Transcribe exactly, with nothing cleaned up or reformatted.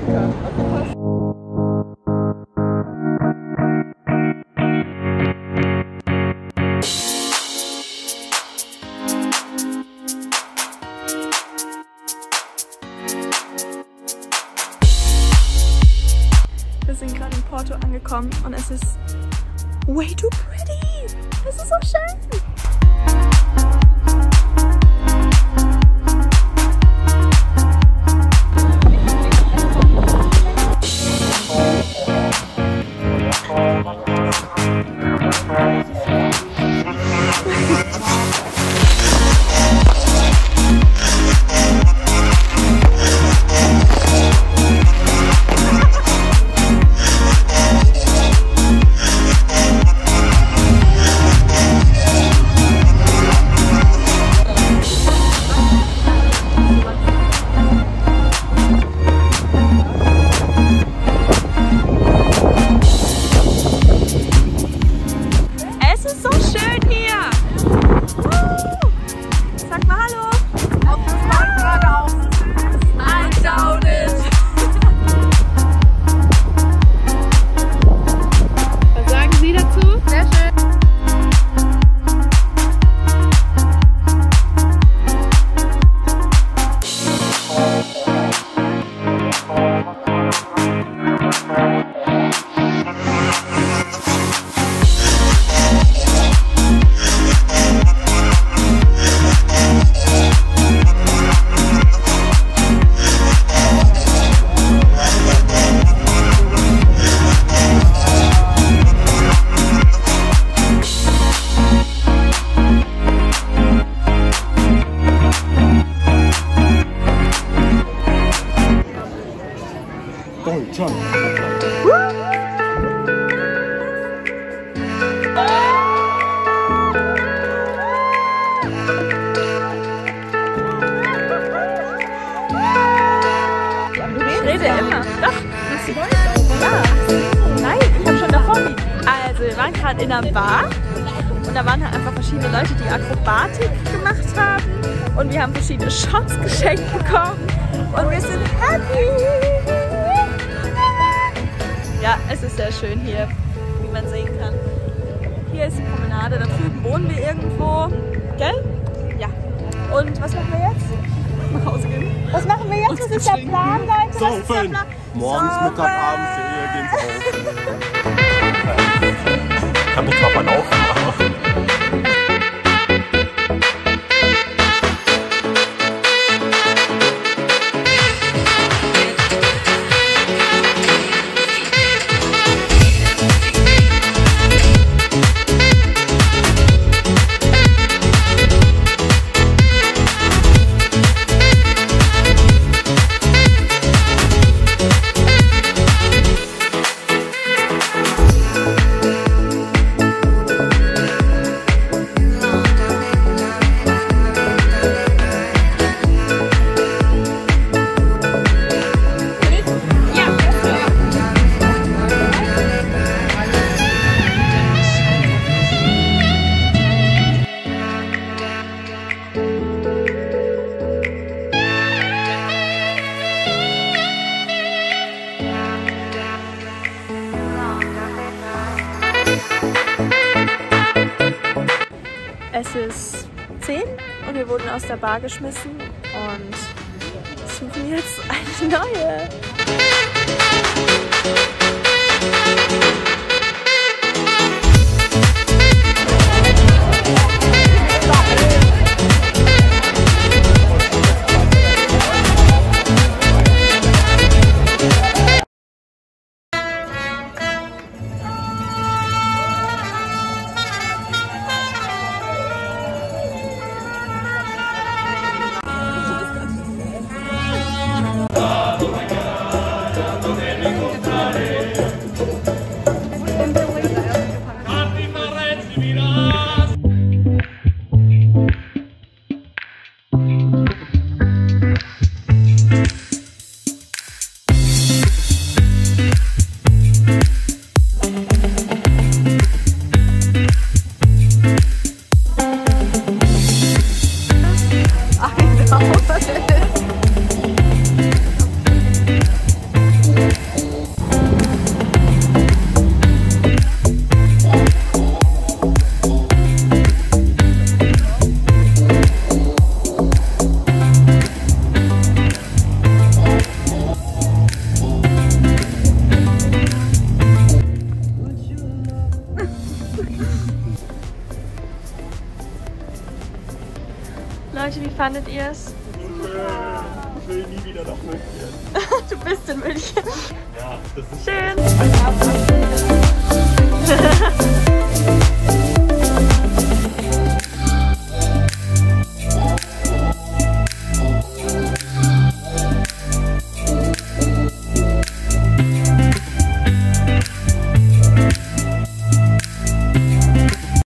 Zylinder. Okay, passt. Wir sind gerade in Porto angekommen und es ist way too pretty. Es ist so schön. Deutschland. Ich rede immer. Doch. Ja. Nein, ich habe schon davor. Also, wir waren gerade in einer Bar und da waren halt einfach verschiedene Leute, die Akrobatik gemacht haben und wir haben verschiedene Shots geschenkt bekommen und wir sind happy. Ja, es ist sehr schön hier, wie man sehen kann. Hier ist die Promenade, da drüben wohnen wir irgendwo. Gell? Ja. Und was machen wir jetzt? Nach Hause gehen. Was machen wir jetzt? Was ist der Plan, Leute? Was ist der Plan? Morgens, Mittag, abends, hier gehen sie auf. Kann mich zwar mal aufmachen. Es ist zehn und wir wurden aus der Bar geschmissen und suchen jetzt eine neue. Oh my God. Leute, wie fandet ihr es? Ich will nie wieder nach München. Du bist in München. Ja, das ist schön.